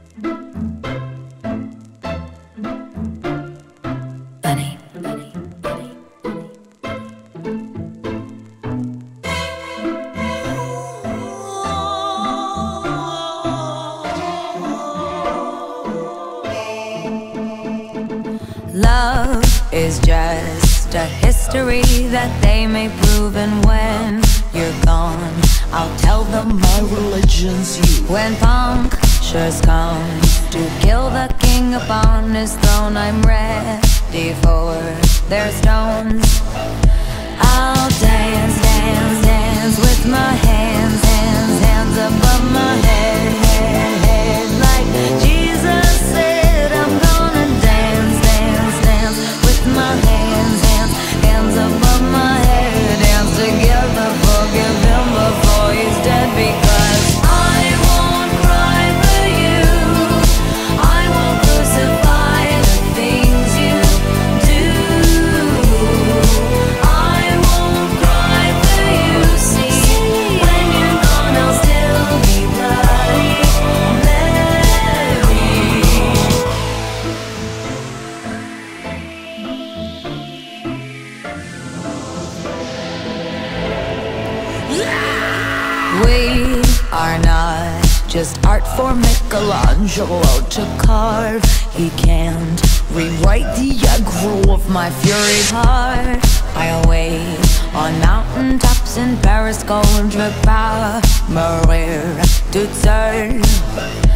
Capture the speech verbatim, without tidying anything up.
Bunny, bunny, bunny, love is just a history that they may prove, and when you're gone, I'll tell them my religion's you. When Punktious comes to kill the king upon his throne, I'm ready for their stones. I'll dance, dance, dance with my hands, hands, hands above my head, head, head. Like Jesus said, I'm gonna dance, dance, dance with my hands, hands, hands above my head. Dance together, forgive him before he's dead, because I won't cry for you, I won't crucify the things you do. I won't cry for you, see, when you're gone I'll still be bloody Mary. We are not just art for Michelangelo to carve. He can't rewrite the aggro of my fury heart. I'll wait on mountaintops in Paris, going to power, Maria to serve.